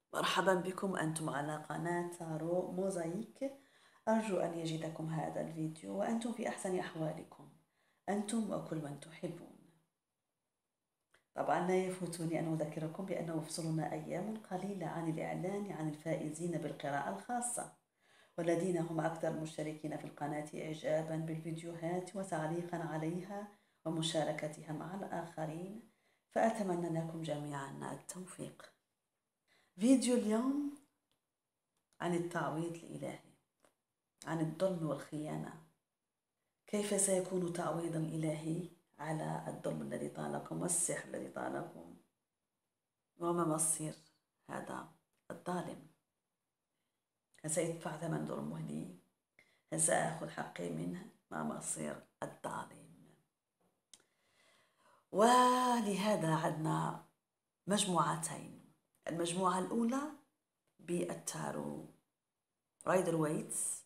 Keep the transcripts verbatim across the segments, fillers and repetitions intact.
مرحبا بكم، أنتم على قناة تارو موزايك. أرجو أن يجدكم هذا الفيديو وأنتم في أحسن أحوالكم، أنتم وكل من تحبون. طبعا لا يفوتني أن أذكركم بأنه يفصلنا أيام قليلة عن الإعلان عن الفائزين بالقراءة الخاصة، والذين هم أكثر المشتركين في القناة إعجابا بالفيديوهات وتعليقا عليها ومشاركتها مع الآخرين، فأتمنى لكم جميعا التوفيق. فيديو اليوم عن التعويض الإلهي، عن الظلم والخيانة. كيف سيكون تعويض إلهي على الظلم الذي طالكم والسحر الذي طالكم؟ وما مصير هذا الظالم؟ هل سيدفع ثمن ظلمه لي؟ هل سأخذ حقي منه؟ ما مصير الظالم؟ ولهذا عندنا مجموعتين. المجموعة الأولى بالتارو رايدر ويتس،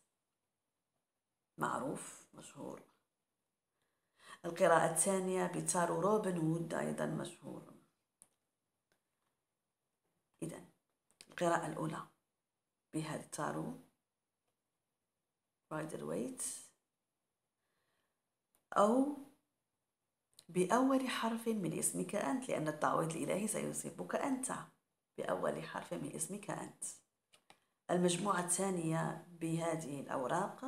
معروف مشهور. القراءة الثانية بتارو روبن وود، أيضا مشهور. إذن القراءة الأولى بهذا التارو رايدر ويتس، أو بأول حرف من اسمك أنت، لأن التعويض الإلهي سيصيبك أنت بأول حرف من اسمك أنت. المجموعة الثانية بهذه الأوراق،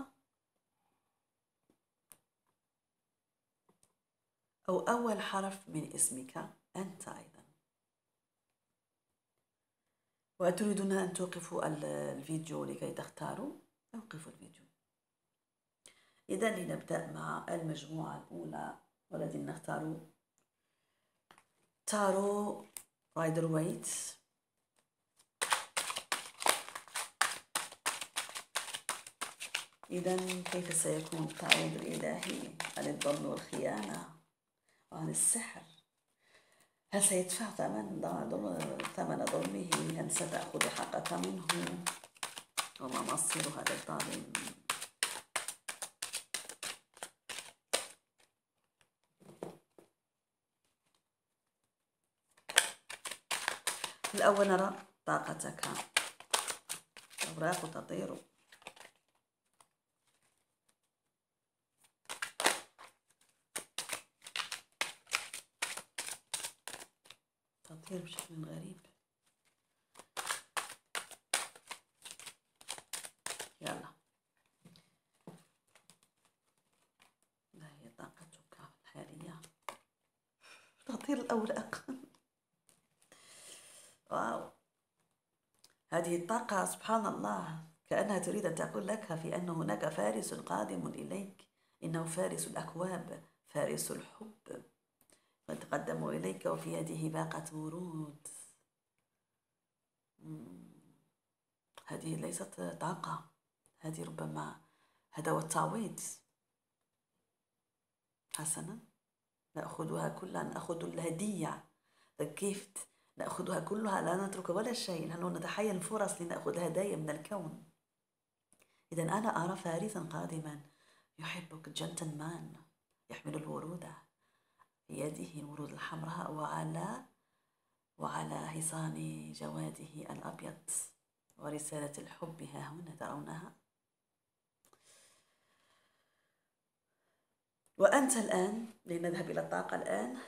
أو أول حرف من اسمك أنت أيضا. وتريدون أن توقفوا الفيديو لكي تختاروا، أوقفوا الفيديو. إذا لنبدأ مع المجموعة الأولى والذي نختار تارو رايدر ويتس. إذا كيف سيكون التعويض الإلهي عن الظلم والخيانة وعن السحر؟ هل سيدفع ثمن ثمن ظلمه؟ هل ستأخذ حقك منه؟ وما مصير هذا الظالم؟ الأول نرى طاقتك. الأوراق تطير. تطير بشكل غريب. يلا، ما هي طاقتك الحالية؟ تطير الأوراق. واو، هذه الطاقة سبحان الله كأنها تريد أن تقول لك في أن هناك فارس قادم إليك، إنه فارس الأكواب، فارس الحب، يتقدم إليك وفي يده باقة ورود. هذه ليست طاقة، هذه ربما هذا هو التعويض. حسنا، نأخذها كلها، نأخذ الهدية، the gift، نأخذها كلها، لا نترك ولا شيء، نحن نتحين الفرص لنأخذ هدايا من الكون. إذا أنا أرى فارسا قادما يحبك، جنتلمان يحمل الورود في يده، الورود الحمراء، وعلى وعلى حصان جواده الأبيض، ورسالة الحب ها هنا ترونها. وأنت الآن، لنذهب إلى الطاقة الآن.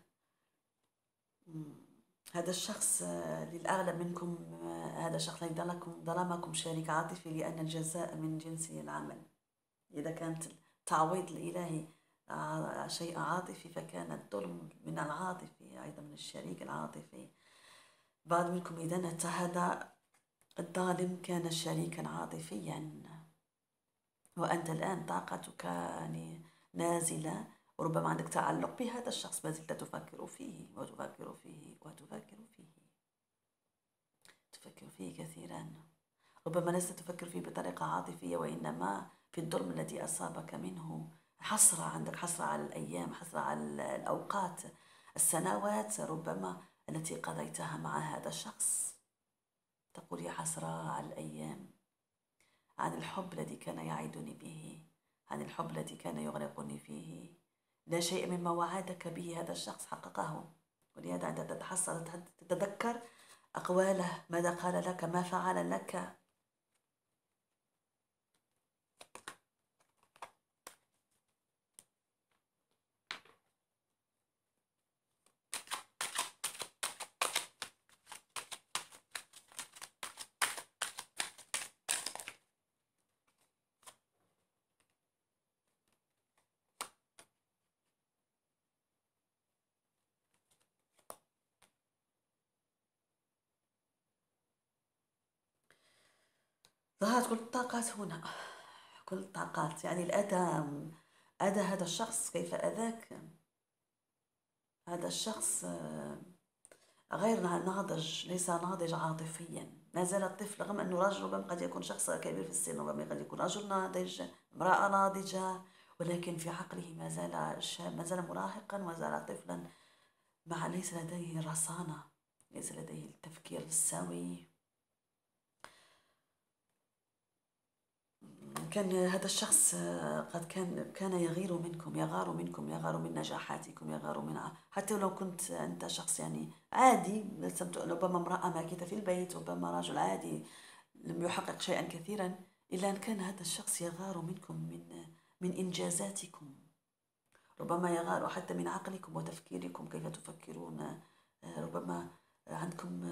هذا الشخص للأغلب منكم، هذا الشخص لكم ظلمكم شريك عاطفي، لأن الجزاء من جنس العمل. إذا كانت التعويض الإلهي شيء عاطفي، فكان الظلم من العاطفي أيضا، من الشريك العاطفي. بعض منكم إذا هذا الظالم كان شريكا عاطفيا، وأنت الآن طاقتك يعني نازلة، وربما عندك تعلق بهذا الشخص، ما زلت تفكر فيه وتفكر فيه وتفكر فيه تفكر فيه كثيرا. ربما لست تفكر فيه بطريقة عاطفية، وإنما في الظلم الذي أصابك منه. حسرة، عندك حسرة على الأيام، حسرة على الأوقات، السنوات ربما التي قضيتها مع هذا الشخص. تقول يا حسرة على الأيام، عن الحب الذي كان يعدني به، عن الحب الذي كان يغرقني فيه. لا شيء مما وعدك به هذا الشخص حققه، ولهذا عندما تتحسر تتذكر أقواله، ماذا قال لك، ما فعل لك. ظهرت كل الطاقات هنا، كل الطاقات، يعني الأذى، أذى هذا الشخص، كيف أذاك هذا الشخص غير ناضج، ليس ناضج عاطفيا، ما زال طفل، رغم أنه رجل، ربما قد يكون شخص كبير في السن، ربما قد يكون رجل ناضج، امرأة ناضجة، ولكن في عقله ما زال شاب، ما زال مراهقا، ما زال طفلا، مع ليس لديه الرصانة، ليس لديه التفكير السوي. كان هذا الشخص قد كان كان يغير منكم، يغار منكم، يغار من نجاحاتكم، يغار من ع- حتى لو كنت أنت شخص يعني عادي، ربما امرأة ماكثة في البيت، ربما رجل عادي لم يحقق شيئا كثيرا، إلا أن كان هذا الشخص يغار منكم، من من إنجازاتكم، ربما يغار حتى من عقلكم وتفكيركم، كيف تفكرون، ربما عندكم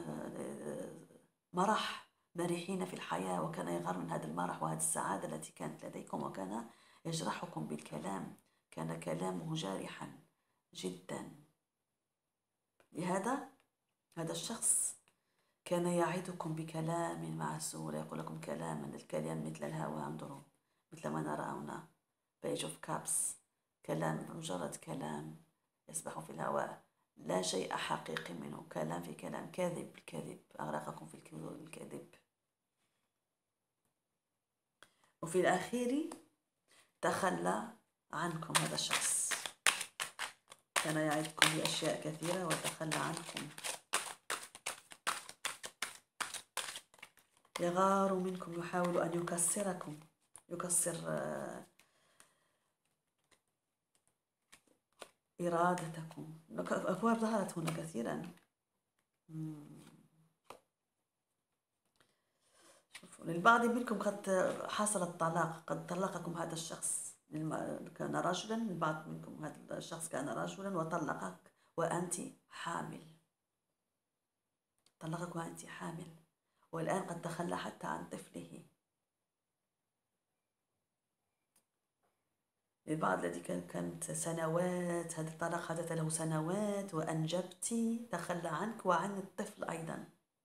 مرح، مرحين في الحياة، وكان يغار من هذا المرح وهذه السعادة التي كانت لديكم، وكان يجرحكم بالكلام، كان كلامه جارحا جدا. لهذا هذا الشخص كان يعدكم بكلام معسول، يقول لكم كلاما، الكلام مثل الهواء، انظروا مثل ما نرى هنا page of cups، كلام، مجرد كلام يسبح في الهواء، لا شيء حقيقي منه، كلام في كلام، كذب كذب، أغرقكم في الكذب. وفي الأخير تخلى عنكم هذا الشخص، كان يعدكم بأشياء كثيرة وتخلى عنكم، يغار منكم، يحاول أن يكسركم، يكسر إرادتكم. أبواب ظهرت هنا كثيرا. شوفوا، للبعض منكم قد حصل الطلاق، قد طلقكم هذا الشخص، كان رجلا، البعض منكم هذا الشخص كان رجلا وطلقك وأنت حامل، طلقك وأنت حامل، والآن قد تخلى حتى عن طفله. البعض الذي كانت سنوات، هذا الطلاق حدث له سنوات وأنجبتي، تخلى عنك وعن الطفل أيضا،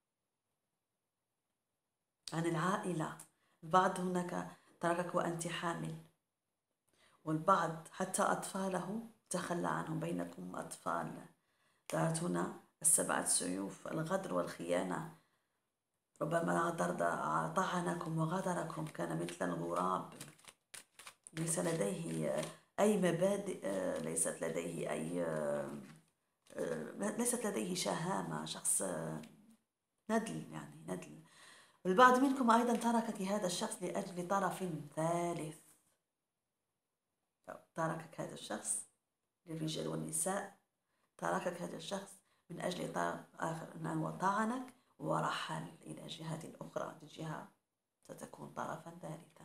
عن العائلة. البعض هناك تركك وأنت حامل، والبعض حتى أطفاله تخلى عنهم، بينكم أطفال. ظهرت هنا السبعة سيوف، الغدر والخيانة، ربما غدر، طعنكم وغدركم، كان مثل الغراب، ليس لديه أي مبادئ، ليست لديه أي ليست لديه شهامة، شخص ندل، يعني ندل. البعض منكم أيضا تركك هذا الشخص لأجل طرف ثالث، تركك هذا الشخص للرجال والنساء، تركك هذا الشخص من أجل طرف آخر، أنه طعنك ورحل إلى جهة أخرى، الجهة ستكون طرفا ثالثا.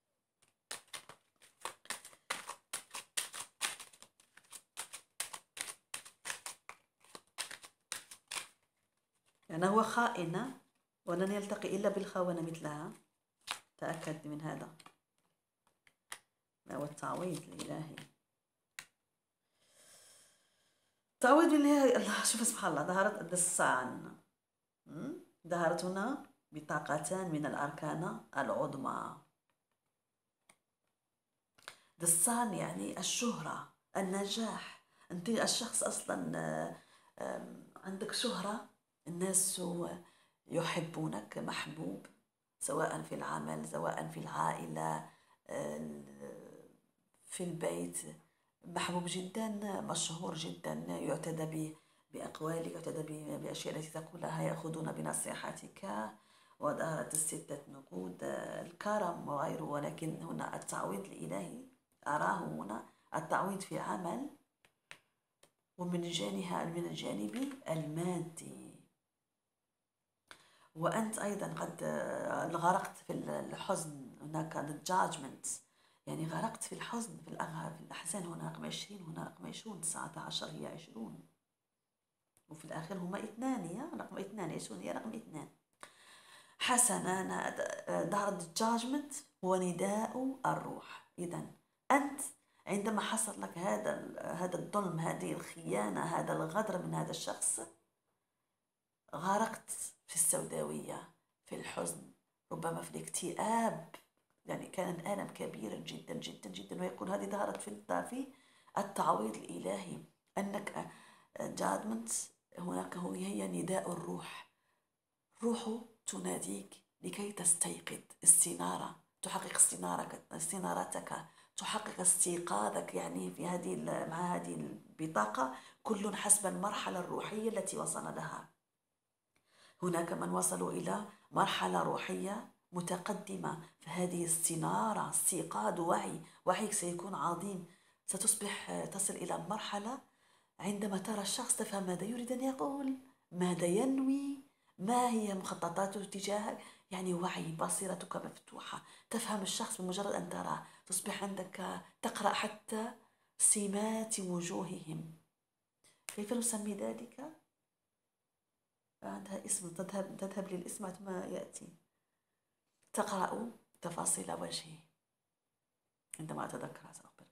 يعني هو خائنة، ولن يلتقي إلا بالخونة مثلها، تأكد من هذا. ما هو التعويض الإلهي؟ تعويض بالله. الله، شوف سبحان الله، ظهرت الدسان، ظهرت هنا بطاقتان من الأركان العظمى. دسان يعني الشهرة، النجاح، أنت الشخص أصلا عندك شهرة، الناس يحبونك، محبوب، سواء في العمل، سواء في العائلة، في البيت، محبوب جدا، مشهور جدا، يعتدى به بأقوالك، يعتدى بأشياء التي تقولها، يأخذون بنصيحتك. وظهرت الستة نقود، الكرم وغيره. ولكن هنا التعويض الإلهي أراه هنا، التعويض في عمل، ومن جانبها من الجانب المادي. وأنت أيضا قد آه، غرقت في الحزن، هناك الجاجمنت، يعني غرقت في الحزن، في الأغ- في الأحزان. هنا رقم عشرين، هنا رقم عشرون، تسعة عشر هي عشرون، وفي الآخر هما اثنان، يا رقم اثنان، عشرون هي رقم اثنان. حسنا، دار الجاجمنت هو نداء الروح. إذا أنت عندما حصل لك هذا هذا الظلم، هذه الخيانة، هذا الغدر من هذا الشخص، غرقت في السوداوية، في الحزن، ربما في الاكتئاب، يعني كان الألم كبيرا جدا جدا جدا. ويقول هذه ظهرت في في التعويض الإلهي، أنك جادمنت هناك هي نداء الروح. روحه تناديك لكي تستيقظ، استنارة، تحقق استنارك استنارتك، تحقق استيقاظك، يعني في هذه مع هذه البطاقة كل حسب المرحلة الروحية التي وصل لها. هناك من وصلوا إلى مرحلة روحية متقدمة، فهذه استنارة، استيقاظ، وعي. وعيك سيكون عظيم، ستصبح تصل إلى مرحلة عندما ترى الشخص تفهم ماذا يريد أن يقول، ماذا ينوي، ما هي مخططاته تجاهك، يعني وعي، بصيرتك مفتوحة، تفهم الشخص بمجرد أن تراه، تصبح عندك تقرأ حتى سمات وجوههم. كيف نسمي ذلك؟ عندها اسم، تذهب تذهب للاسم ثم يأتي. تقرأ تفاصيل وجهه. عندما أتذكر سأخبرك،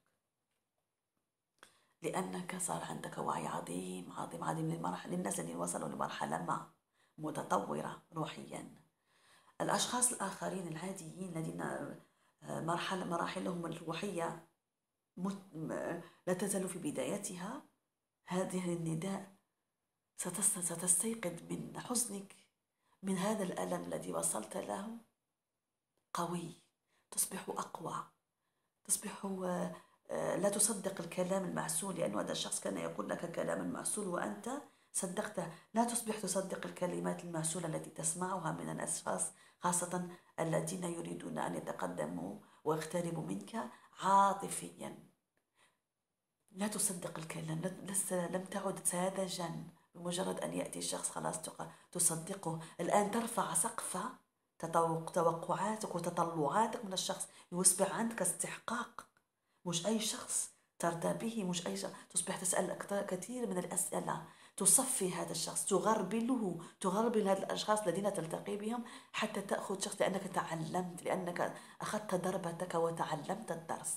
لأنك صار عندك وعي عظيم عظيم عظيم للمرحلة، للناس اللي وصلوا لمرحلة ما متطورة روحيا. الأشخاص الآخرين العاديين الذين مرحلة مراحلهم الروحية لا تزال في بدايتها، هذه النداء ستستيقظ من حزنك، من هذا الألم الذي وصلت له، قوي، تصبح أقوى، تصبح لا تصدق الكلام المعسول، لأن هذا الشخص كان يقول لك كلاما معسول وأنت صدقته. لا تصبح تصدق الكلمات المعسولة التي تسمعها من الأشخاص، خاصة الذين يريدون أن يتقدموا ويقتربوا منك عاطفيا. لا تصدق الكلام، لسه لم تعد ساذجا بمجرد أن يأتي الشخص خلاص تصدقه. الآن ترفع سقف توقعاتك وتطلعاتك من الشخص، يصبح عندك استحقاق، مش أي شخص ترضى به، مش أي شخص. تصبح تسأل كثير من الأسئلة، تصفي هذا الشخص، تغربله، تغربل هذه الأشخاص الذين تلتقي بهم حتى تأخذ شخص، لأنك تعلمت، لأنك أخذت ضربتك وتعلمت الدرس.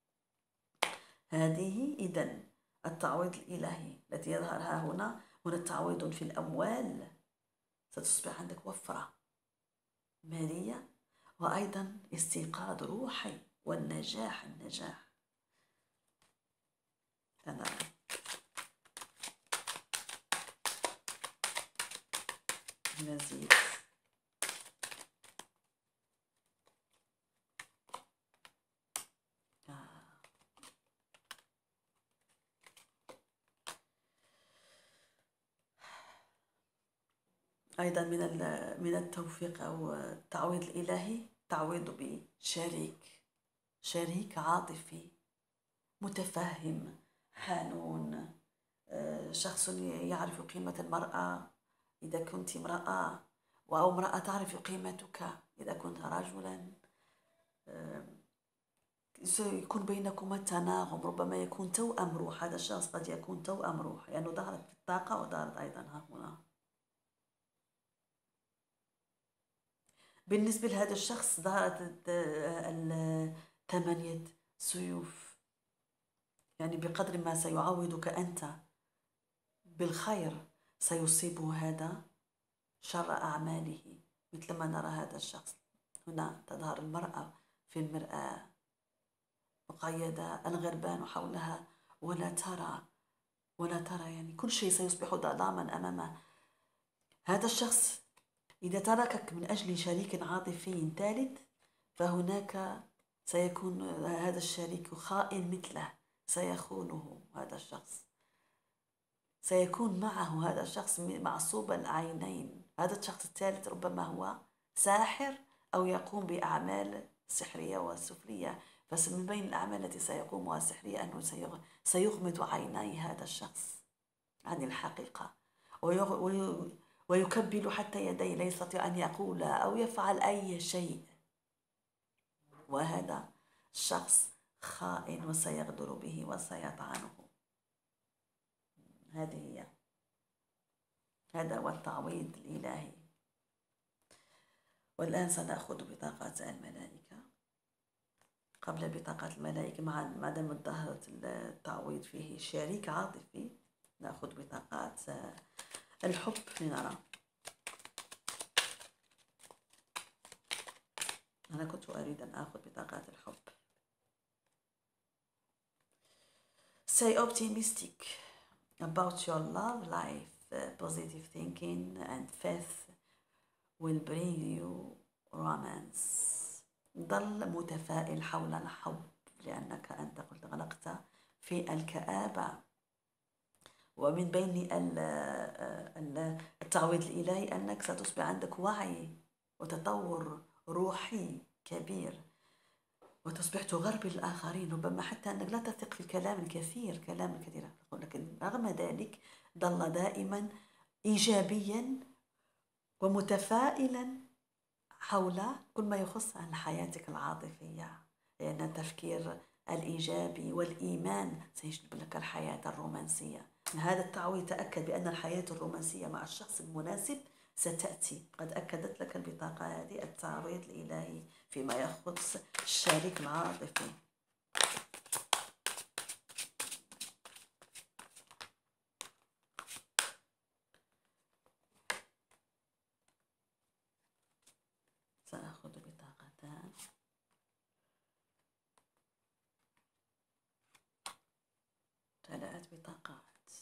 هذه إذن التعويض الإلهي التي يظهرها هنا. هنا تعويض في الأموال، ستصبح عندك وفرة مالية، وأيضا استيقاظ روحي، والنجاح النجاح. أنا مزيد أيضا من من التوفيق أو التعويض الإلهي، تعويض بشريك، شريك عاطفي متفهم حنون، شخص يعرف قيمة المرأة إذا كنت امرأة، أو امرأة تعرف قيمتك إذا كنت رجلا. سيكون بينكما تناغم، ربما يكون توأم روح. هذا الشخص قد يكون توأم روح، لأنه يعني ظهرت في الطاقة وظهرت أيضا ها هنا. بالنسبة لهذا الشخص ظهرت ثمانية سيوف، يعني بقدر ما سيعوضك أنت بالخير سيصيبه هذا شر أعماله. مثل ما نرى هذا الشخص هنا، تظهر المرأة في المرآة مقيدة، الغربان حولها ولا ترى ولا ترى، يعني كل شيء سيصبح ظلاما أمامه. هذا الشخص إذا تركك من أجل شريك عاطفي ثالث، فهناك سيكون هذا الشريك خائن مثله، سيخونه هذا الشخص، سيكون معه هذا الشخص معصوب العينين. هذا الشخص الثالث ربما هو ساحر أو يقوم بأعمال سحرية وسفلية، بس من بين الأعمال التي سيقوم بها السحرية أنه سيغمض عيني هذا الشخص عن الحقيقة، ويكبل حتى يديه، لا يستطيع أن يقول أو يفعل أي شيء، وهذا الشخص خائن وسيغدر به وسيطعنه. هذه هي هذا هو التعويض الإلهي. والآن سنأخذ بطاقات الملائكة. قبل بطاقة الملائكة، مع ما دام ظهرت التعويض فيه شريك عاطفي، نأخذ بطاقات الحب لنرى. أنا كنت أريد أن أخذ بطاقات الحب. Stay optimistic about your love life. Positive thinking and faith will bring you romance. ظل متفائل حول الحب، لأنك أنت قلت غلقت في الكآبة. ومن بين التعويض الإلهي أنك ستصبح عندك وعي وتطور روحي كبير، وتصبح تغربل الآخرين، ربما حتى أنك لا تثق في الكلام الكثير كلام الكثير لكن رغم ذلك ظل دائما إيجابيا ومتفائلا حول كل ما يخص عن حياتك العاطفية، لأن التفكير الإيجابي والإيمان سيجلب لك الحياة الرومانسية. من هذا التعويض تأكد بأن الحياة الرومانسية مع الشخص المناسب ستأتي. قد أكدت لك البطاقة هذه التعويض الإلهي فيما يخص الشريك العاطفي. سأخذ بطاقتان. ثلاث بطاقات.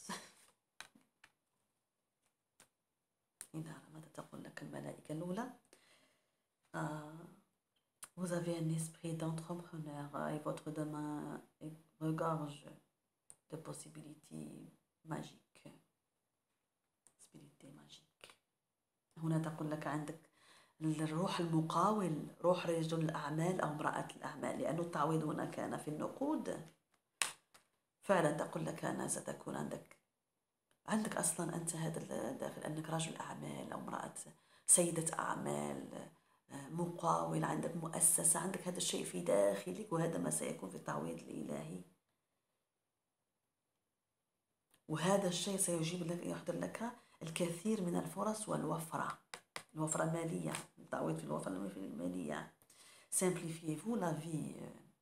إذا ماذا تقول لك الملائكة الأولى؟ آه. Vous avez un esprit d'entrepreneur et votre demain regorge de possibilités magiques. possibilités magiques. هنا تقول لك عندك الروح المقاول، روح رجل الأعمال أو امرأة الأعمال، لأن التعويض هنا كان في النقود. فعلا تقول لك أنا ستكون عندك عندك أصلا أنت هذا الداخل، أنك رجل أعمال أو امرأة سيدة أعمال، مقاول، عندك مؤسسة، عندك هذا الشيء في داخلك، وهذا ما سيكون في التعويض الإلهي. وهذا الشيء سيجيب لك يحضر لك الكثير من الفرص والوفرة، الوفرة المالية، التعويض في الوفرة المالية. Simplifiez-vous la vie,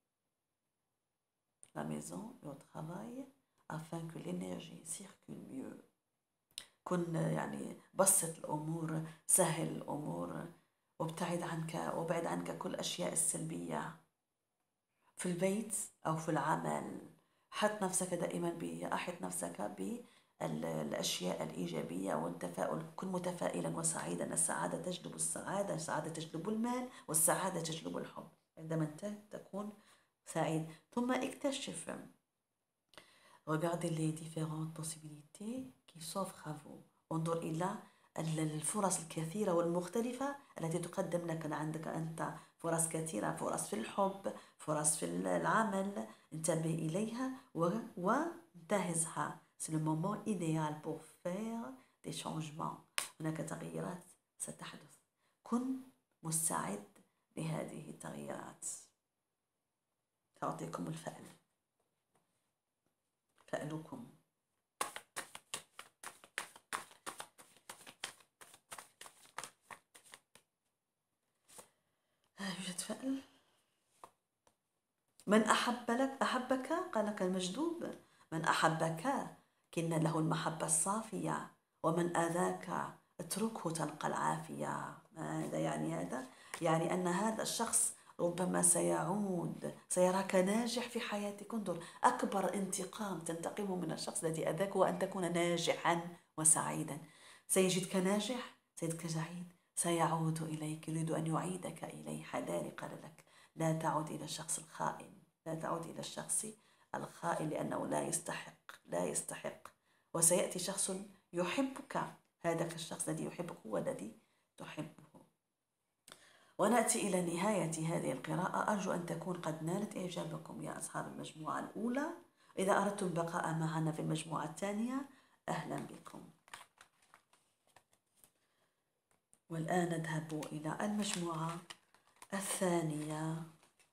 la maison et au travail afin que l'énergie circule mieux. كن يعني بسط الأمور، سهل الأمور، وابتعد عنك وابعد عنك كل الأشياء السلبية في البيت أو في العمل. حط نفسك دائما ب أحط نفسك بالأشياء الإيجابية والتفاؤل. كن متفائلا وسعيدا. السعادة تجلب السعادة، السعادة تجلب المال، والسعادة تجلب الحب عندما أنت تكون سعيد. ثم اكتشف regardez les différentes possibilités qui s'offrent à vous. انظر إلى الفرص الكثيرة والمختلفة التي تقدم لك. عندك أنت فرص كثيرة، فرص في الحب، فرص في العمل، انتبه إليها وانتهزها. C'est le moment idéal pour faire des changements. هناك تغييرات ستحدث. كن مستعد لهذه التغييرات. تعطيكم الفأل، فألكم. يوجد فأل. من أحب لك أحبك قال لك المجذوب. من أحبك كن له المحبة الصافية، ومن أذاك اتركه تلقى العافية. ماذا يعني هذا؟ يعني أن هذا الشخص ربما سيعود، سيراك ناجح في حياتك. انظر، أكبر انتقام تنتقمه من الشخص الذي أذاك هو أن تكون ناجحا وسعيدا. سيجدك ناجح، سيجدك سعيد، سيعود إليك، يريد أن يعيدك إليه. حذاري قال لك لا تعود إلى الشخص الخائن، لا تعود إلى الشخص الخائن، لأنه لا يستحق لا يستحق وسيأتي شخص يحبك. هذاك الشخص الذي يحبك هو الذي تحبه. ونأتي إلى نهاية هذه القراءة. أرجو أن تكون قد نالت إعجابكم يا أصحاب المجموعة الأولى. إذا أردتم البقاء معنا في المجموعة الثانية أهلا بكم. والآن نذهب إلى المجموعة الثانية،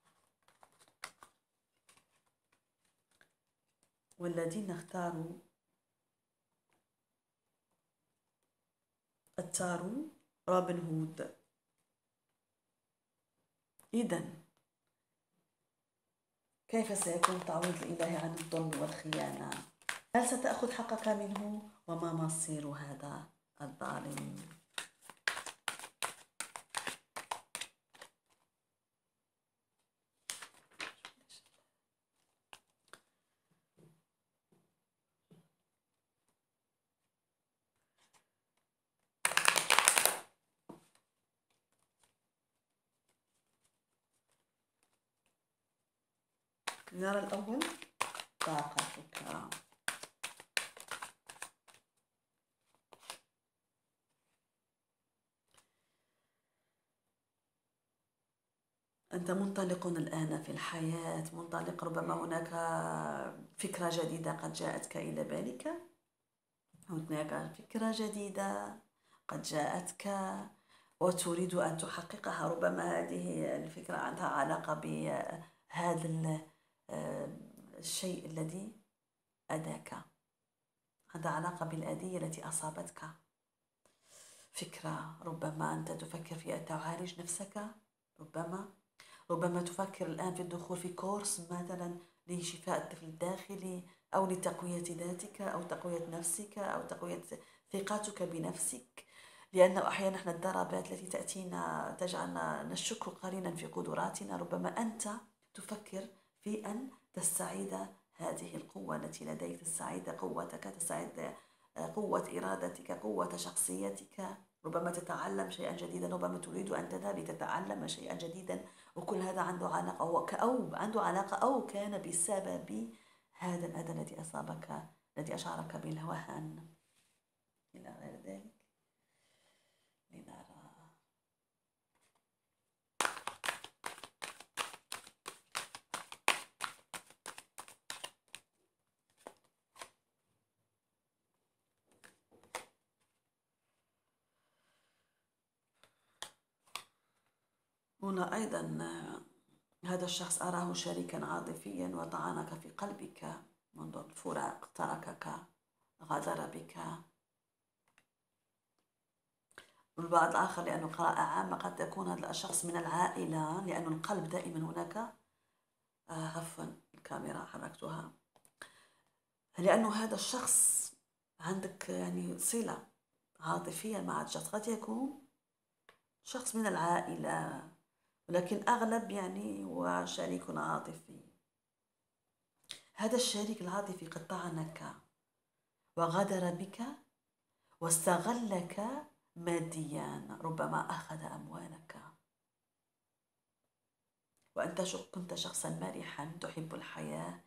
والذين اختاروا التارو روبن هود. إذن كيف سيكون التعويض الإلهي عن الظلم والخيانة؟ هل ستأخذ حقك منه؟ وما مصير هذا الظالم؟ نرى الأول طاقتك. أنت منطلق الآن في الحياة، منطلق، ربما هناك فكرة جديدة قد جاءتك إلى بالك، هناك فكرة جديدة قد جاءتك وتريد أن تحققها. ربما هذه الفكرة عندها علاقة بهذا الشيء الذي أذاك، عندها علاقة بالأذية التي أصابتك. فكرة، ربما أنت تفكر في أن تعالج نفسك، ربما ربما تفكر الآن في الدخول في كورس مثلا لشفاء الطفل الداخلي، أو لتقوية ذاتك، أو تقوية نفسك، أو تقوية ثقتك بنفسك. لأنه أحيانا نحن الضربات التي تأتينا تجعلنا نشك قليلا في قدراتنا. ربما أنت تفكر في أن تستعيد هذه القوة التي لديك، تستعيد قوتك، تستعيد قوة إرادتك، قوة شخصيتك. ربما تتعلم شيئا جديدا، ربما تريد أن تذهب لتتعلم شيئا جديدا، وكل هذا عنده علاقة أو عنده علاقة أو كان بسبب هذا الأذى الذي أصابك، الذي أشعرك بالوهن إلى غير ذلك. لنرى. هنا أيضا هذا الشخص أراه شريكا عاطفيا وطعنك في قلبك منذ الفراق، تركك، غادر بك. والبعض الآخر لأنه قراءة عامة قد تكون هذا الشخص من العائلة، لأن القلب دائما هناك. آه عفوا الكاميرا حركتها. لأنه هذا الشخص عندك يعني صلة عاطفية مع الشخص، قد يكون شخص من العائلة، ولكن أغلب يعني هو شريك عاطفي. هذا الشريك العاطفي قد طعنك وغدر بك واستغلك ماديا، ربما أخذ أموالك. وأنت كنت شخصا مرحا تحب الحياة،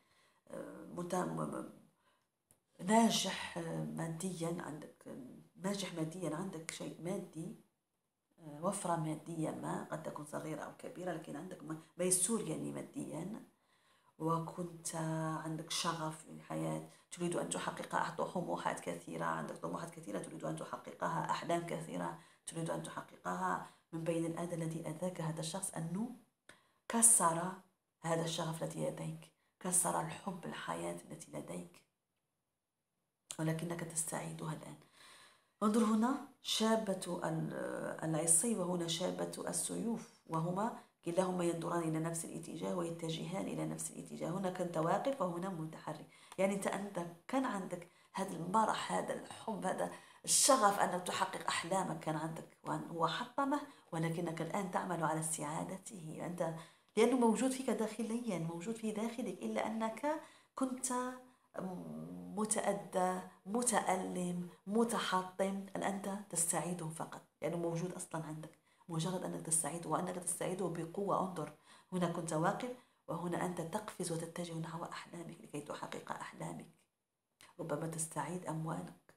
ناجح ماديا، عندك ناجح ماديا، عندك شيء مادي، وفرة مادية ما قد تكون صغيرة أو كبيرة، لكن عندك ميسور يعني ماديا. وكنت عندك شغف للحياة، تريد أن تحقق طموحات كثيرة، عندك طموحات كثيرة تريد أن تحققها، أحلام كثيرة تريد أن تحققها. من بين الأذى الذي أذاك هذا الشخص أنه كسر هذا الشغف الذي لديك، كسر الحب، الحياة التي لديك، ولكنك تستعيدها الآن. انظر هنا شابة العصي وهنا شابة السيوف، وهما كلاهما ينظران إلى نفس الاتجاه ويتجهان إلى نفس الاتجاه. هنا كنت واقف وهنا متحرك. يعني أنت أنت كان عندك هذا المرح، هذا الحب، هذا الشغف أن تحقق أحلامك كان عندك، وهو حطمه، ولكنك الآن تعمل على استعادته. أنت لأنه موجود فيك داخليا، موجود في داخلك، إلا أنك كنت متأذى، متألم، متحطم. الآن أنت تستعيده فقط لأنه موجود أصلا عندك، مجرد أنك تستعيده، وأنك تستعيده بقوة. انظر هنا كنت واقف، وهنا أنت تقفز وتتجه نحو أحلامك لكي تحقق أحلامك. ربما تستعيد أموالك.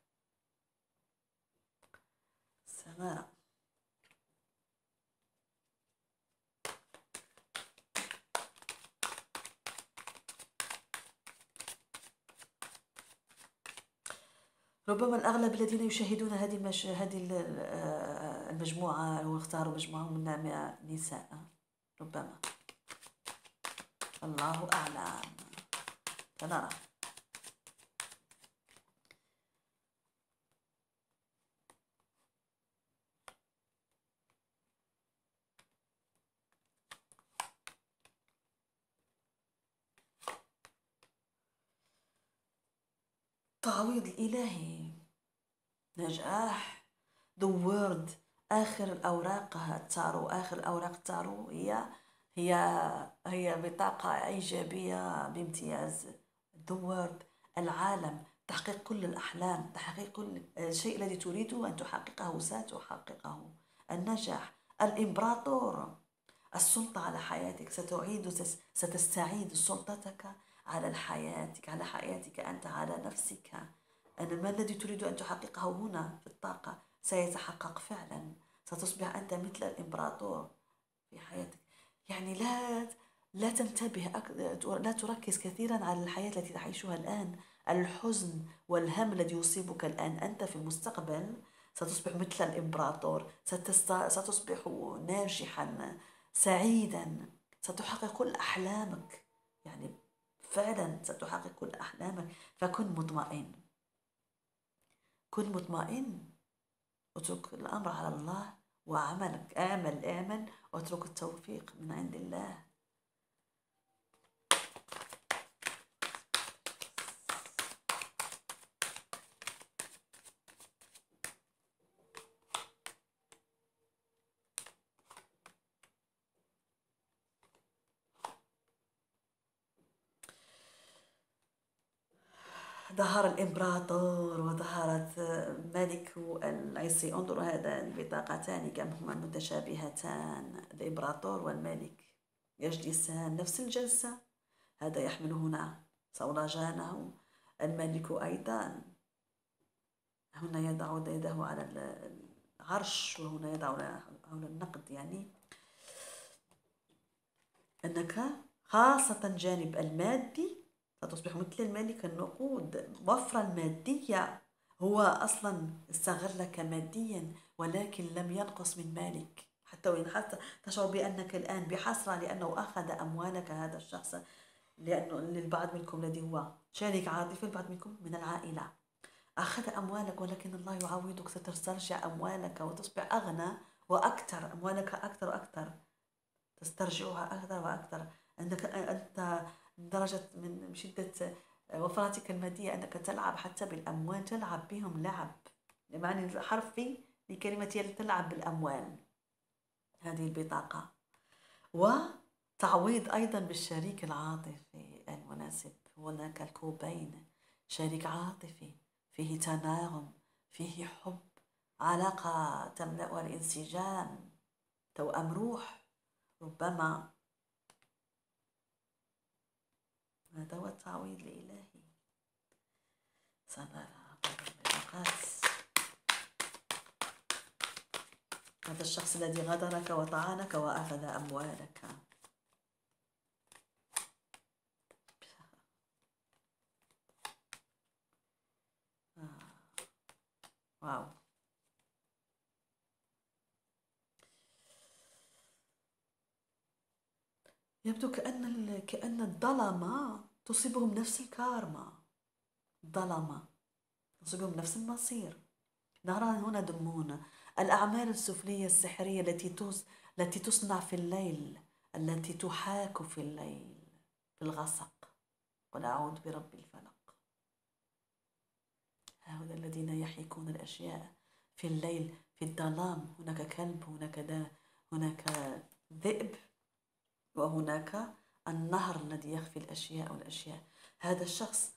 سمارة. ربما الأغلب الذين يشاهدون هذه المش... هذه المجموعة واختاروا مجموعة من نساء ربما، الله أعلم. فنرى. تعويض الإلهي، نجاح، the word. آخر الأوراق التارو، آخر الأوراق التارو هي هي هي بطاقة إيجابية بامتياز. the word، العالم، تحقيق كل الأحلام، تحقيق كل الشيء الذي تريد أن تحققه ستحققه. النجاح، الإمبراطور، السلطة على حياتك، ستعيد ستستعيد سلطتك على حياتك، على حياتك أنت، على نفسك. أن ما الذي تريد أن تحققه هنا في الطاقة سيتحقق فعلا. ستصبح أنت مثل الإمبراطور في حياتك. يعني لا لا تنتبه أك... لا تركز كثيرا على الحياة التي تعيشها الآن، الحزن والهم الذي يصيبك الآن. أنت في المستقبل ستصبح مثل الإمبراطور، ستست... ستصبح ناجحا سعيدا، ستحقق كل أحلامك. يعني فعلا ستحقق كل أحلامك. فكن مطمئن، كن مطمئن، اترك الأمر على الله وعملك. اعمل اعمل واترك التوفيق من عند الله. ظهر الإمبراطور وظهرت ملك العيسي. انظروا هذا البطاقتان كم هما متشابهتان، الإمبراطور والملك يجلسان نفس الجلسة. هذا يحمل هنا صولجانه، الملك أيضا هنا يضع يده على العرش وهنا يضع على النقد. يعني أنك خاصة جانب المادي ستصبح مثل الملك. النقود، وفرة المادية، هو أصلا استغلك ماديا ولكن لم ينقص من مالك. حتى وإن حتى تشعر بأنك الآن بحسرة لأنه أخذ أموالك هذا الشخص، لأنه للبعض منكم الذي هو شريك عاطفي، البعض منكم من العائلة أخذ أموالك، ولكن الله يعوضك. ستسترجع أموالك وتصبح أغنى وأكثر، أموالك أكثر وأكثر، تسترجعها أكثر وأكثر. أنك أنت درجة من شدة وفرتك المادية أنك تلعب حتى بالأموال، تلعب بهم لعب، بمعنى الحرفي لكلمة تلعب بالأموال. هذه البطاقة. وتعويض أيضا بالشريك العاطفي المناسب. هناك الكوبين، شريك عاطفي فيه تناغم، فيه حب، علاقة تملأها الانسجام، توأم روح ربما. هذا هو التعويض الإلهي. سنرى البطاقات. هذا الشخص الذي غدرك وطعنك وأخذ أموالك. آه. واو. يبدو كأن كأن الظلمة تصيبهم نفس الكارما. الظلمة تصيبهم نفس المصير. نرى هنا دمونا الأعمال السفلية السحرية التي التي تصنع في الليل، التي تحاك في الليل في الغسق. قل أعوذ برب الفلق. هؤلاء الذين يحيكون الأشياء في الليل في الظلام. هناك كلب، هناك دا هناك ذئب، وهناك النهر الذي يخفي الأشياء والأشياء. هذا الشخص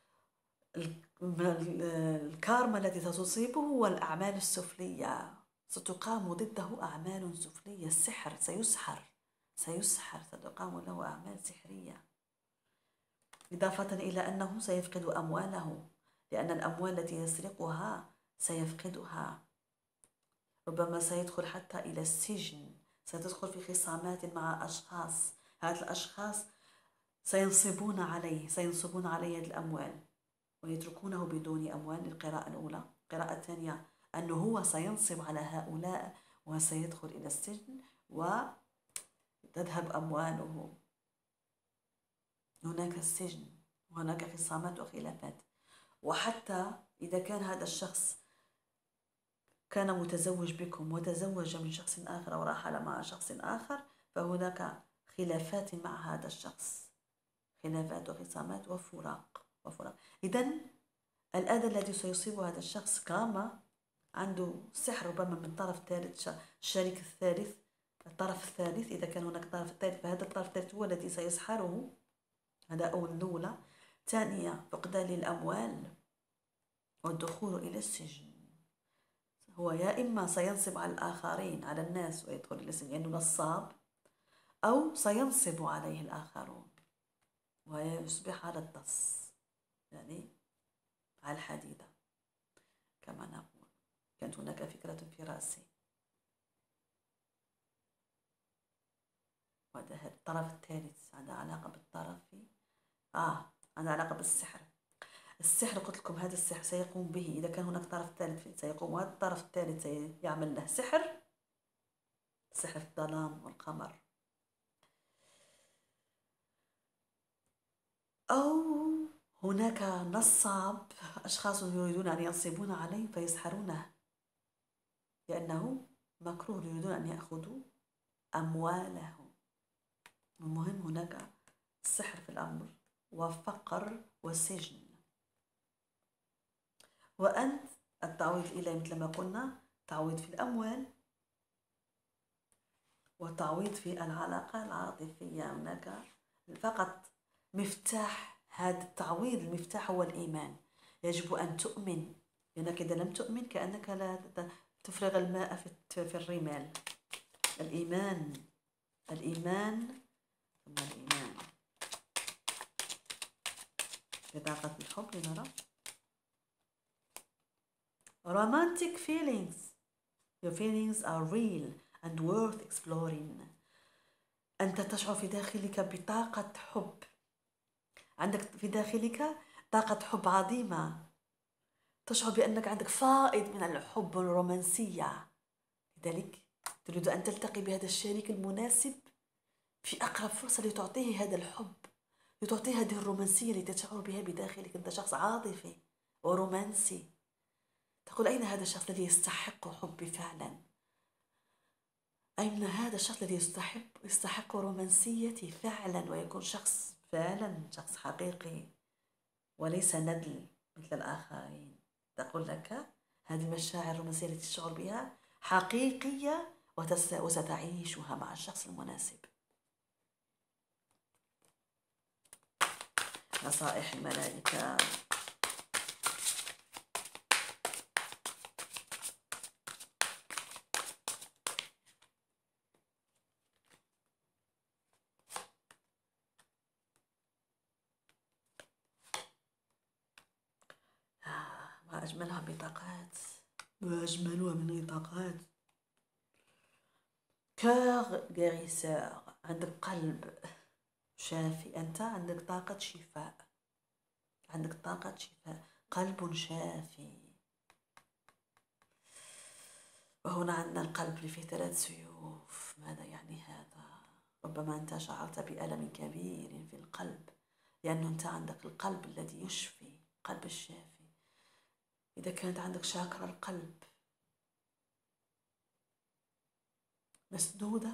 الكارما التي ستصيبه هو الأعمال السفلية. ستقام ضده أعمال سفلية. السحر، سيسحر سيسحر ستقام له أعمال سحرية. إضافة إلى أنه سيفقد أمواله، لأن الأموال التي يسرقها سيفقدها. ربما سيدخل حتى إلى السجن، سيدخل في خصامات مع أشخاص. هذه الأشخاص سينصبون عليه سينصبون عليه الأموال ويتركونه بدون أموال. للقراءة الأولى. القراءة الثانية أنه هو سينصب على هؤلاء وسيدخل إلى السجن وتذهب أمواله. هناك السجن وهناك خصامات وخلافات. وحتى إذا كان هذا الشخص كان متزوج بكم وتزوج من شخص آخر أو رحل مع شخص آخر، فهناك خلافات مع هذا الشخص، خلافات وخصامات وفراق وفراق. إذن الأذى الذي سيصيب هذا الشخص كما عنده سحر ربما من طرف ثالث، الشريك الثالث، الطرف الثالث. إذا كان هناك طرف ثالث فهذا الطرف الثالث هو الذي سيسحره. هذا أول الأولى. ثانية، فقدان للأموال والدخول إلى السجن. هو يا إما سينصب على الآخرين، على الناس، ويدخل إلى السجن لأنه نصاب، أو سينصب عليه الآخرون ويصبح على الدص، يعني على الحديدة كما نقول. كانت هناك فكرة في رأسي، وهذا الطرف الثالث عندها علاقة بالطرف آه عندها علاقة بالسحر. السحر قلت لكم هذا السحر سيقوم به إذا كان هناك طرف ثالث سيقوم، وهذا الطرف الثالث سيعمل له سحر، سحر الظلام والقمر. أو هناك نصاب، أشخاص يريدون أن ينصبون عليه فيسحرونه لأنه مكروه، يريدون أن يأخذوا أمواله. المهم هناك سحر في الأمر وفقر وسجن. وأنت التعويض الإلهي مثل ما قلنا، تعويض في الأموال وتعويض في العلاقة العاطفية. هناك فقط مفتاح هذا التعويض، المفتاح هو الإيمان. يجب أن تؤمن، لأنك إذا لم تؤمن كأنك لا تفرغ الماء في الرمال. الإيمان الإيمان ثم الإيمان. بطاقة الحب لنرى romantic feelings. Your feelings are real and worth exploring. أنت تشعر في داخلك بطاقة حب، عندك في داخلك طاقة حب عظيمة، تشعر بأنك عندك فائض من الحب والرومانسية. لذلك تريد أن تلتقي بهذا الشريك المناسب في أقرب فرصة لتعطيه هذا الحب، لتعطيه هذه الرومانسية التي تشعر بها بداخلك. أنت شخص عاطفي ورومانسي، تقول أين هذا الشخص الذي يستحق حبي فعلا؟ أين هذا الشخص الذي يستحق يستحق رومانسيتي فعلا، ويكون شخص فعلا شخص حقيقي وليس ندل مثل الآخرين. تقول لك هذه المشاعر الرومانسية التي تشعر بها حقيقية وستعيشها مع الشخص المناسب. نصائح الملائكة. ما أجملها بطاقات، ما أجملها من بطاقات. كار غيريسور، عندك قلب شافي، أنت عندك طاقة شفاء، عندك طاقة شفاء، قلب شافي. وهنا عندنا القلب اللي فيه ثلاث سيوف. ماذا يعني هذا؟ ربما أنت شعرت بألم كبير في القلب، لأنه أنت عندك القلب الذي يشفي، قلب الشافي. إذا كانت عندك شاكرا القلب مسدودة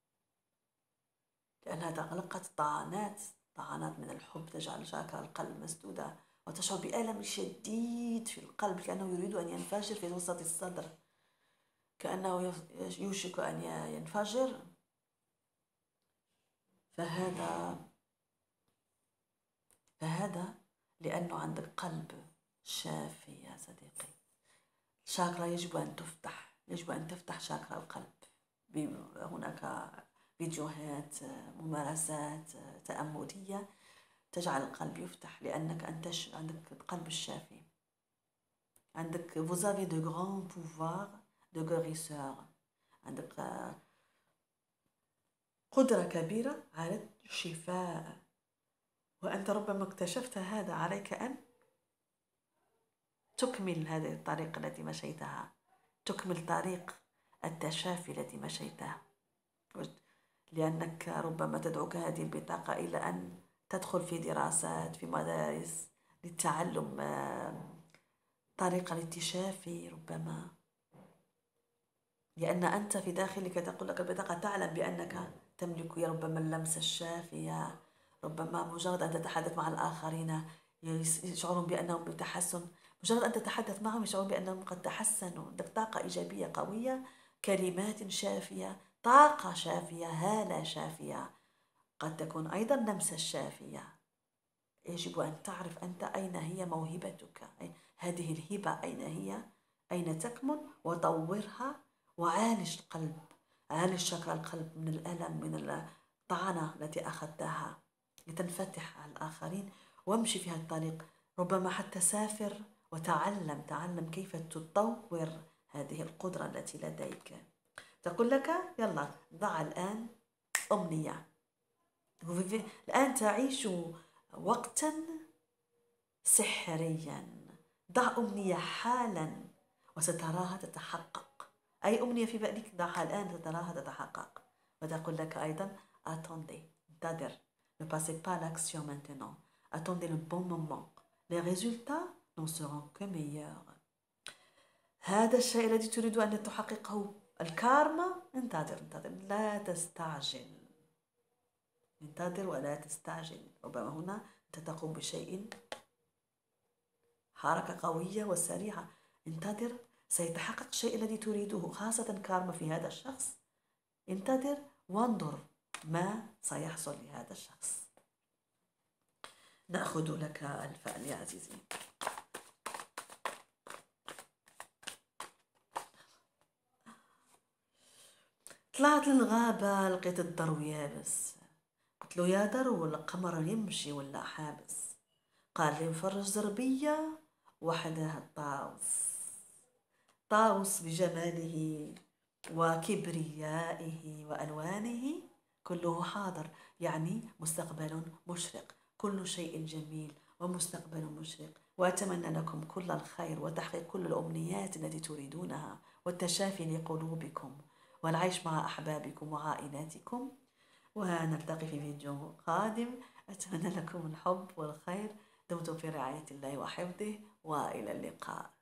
لأنها تغلقت، طعنات طعنات من الحب تجعل شاكرا القلب مسدودة، وتشعر بألم شديد في القلب كأنه يريد أن ينفجر في وسط الصدر، كأنه يوشك أن ينفجر. فهذا فهذا لأنه عندك قلب شافي يا صديقي. شاكرا يجب أن تفتح، يجب أن تفتح شاكرا القلب. هناك فيديوهات، ممارسات تأملية تجعل القلب يفتح، لأنك أنت عندك القلب الشافي، عندك vous avez de grands pouvoirs de guérisseur، عندك قدرة كبيرة على الشفاء، وأنت ربما اكتشفت هذا. عليك أن تكمل هذه الطريقة التي مشيتها تكمل طريق التشافي الذي مشيته، لأنك ربما تدعوك هذه البطاقة إلى أن تدخل في دراسات في مدارس للتعلم طريقة للتشافي، ربما لأن أنت في داخلك تقول لك البطاقة تعلم بأنك تملك ربما اللمسة الشافية، ربما مجرد أن تتحدث مع الآخرين يشعرون بأنهم بتحسن، مجرد أن تتحدث معهم يشعرون بأنهم قد تحسنوا، عندك طاقة إيجابية قوية، كلمات شافية، طاقة شافية، هالة شافية، قد تكون أيضا لمسة شافية. يجب أن تعرف أنت أين هي موهبتك، هذه الهبة أين هي، أين تكمن، وطورها وعالج القلب، عالج شكل القلب من الألم، من الطعنة التي أخذتها، لتنفتح على الآخرين وامشي في هذا الطريق، ربما حتى سافر وتعلم تعلم كيف تطور هذه القدرة التي لديك. تقول لك يلا ضع الآن أمنية، الآن تعيش وقتا سحريا، ضع أمنية حالا وستراها تتحقق، أي أمنية في بالك ضعها الآن ستراها تتحقق. وتقول لك أيضا attendez، انتظر، ne passez pas à l'action maintenant، attendez le bon moment، les résultats n'en seront que meilleurs. هذا الشيء الذي تريد أن تحققه الكارما، انتظر انتظر لا تستعجل، انتظر ولا تستعجل. ربما هنا أنت تقوم بشيء حركة قوية وسريعة، انتظر سيتحقق الشيء الذي تريده، خاصة كارما في هذا الشخص، انتظر وانظر ما سيحصل لهذا الشخص. نأخذ لك الفعل يا عزيزي. طلعت للغابة لقيت الدرو يابس، قلت له يا درو القمر يمشي ولا حابس، قال لي مفرج زربية وحدها الطاوس، طاوس بجماله وكبريائه وألوانه كله حاضر، يعني مستقبل مشرق، كل شيء جميل ومستقبل مشرق. وأتمنى لكم كل الخير وتحقيق كل الأمنيات التي تريدونها، والتشافي لقلوبكم، والعيش مع أحبابكم وعائلاتكم. ونلتقي في فيديو قادم، أتمنى لكم الحب والخير، دمتم في رعاية الله وحفظه، وإلى اللقاء.